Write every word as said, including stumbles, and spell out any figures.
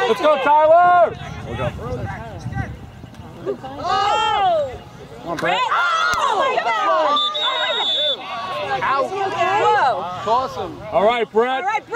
Let's go, Tyler! Look up. Oh! Come on, Brett. Oh my God! Out. Whoa! Toss him. All right, Brett. All right,